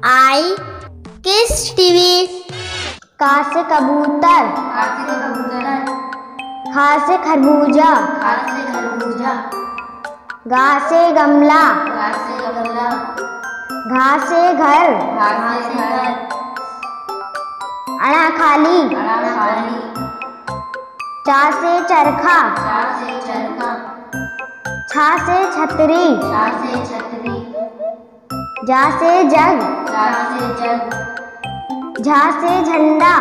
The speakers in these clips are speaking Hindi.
आई किस टीवी। का से कबूतर। खा से खरबूजा। गा से गमला। घा से घर। अड़ा खाली। चा से चरखा। छा से छतरी। जा से जग। झा से झंडा।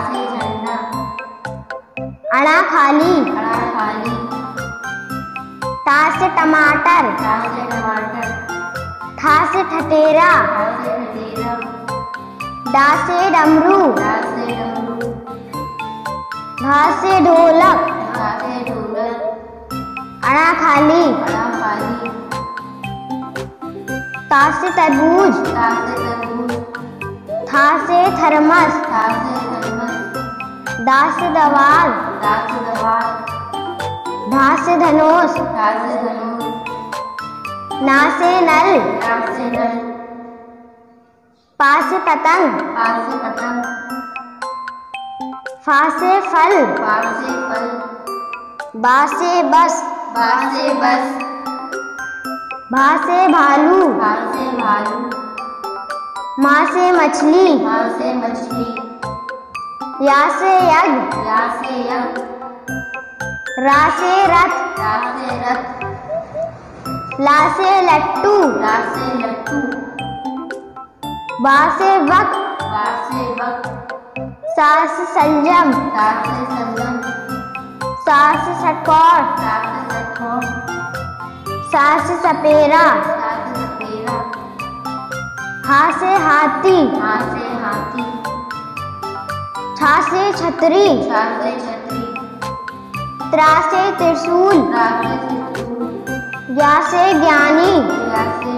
अड़ा खाली। टा से टमाटर। ठा से ठठेरा। डा से डमरू। ढा से ढोलक। अड़ा खाली। ता से तरबूज। था से थर्मस। दा से दवाल। धा से धनुष। ना से नल। पा से पतंग। फा से फल। बा से बस। भा से भालू। माँ से मछली। या से यज्ञ। रा से रथ। ला से लट्टू। बा से बक। सा से संयम। सा से षटकोर। सा से सपेरा। हा से हाथी। छा से छतरी। त्रा से त्रिशूल। ज्ञा से ज्ञानी।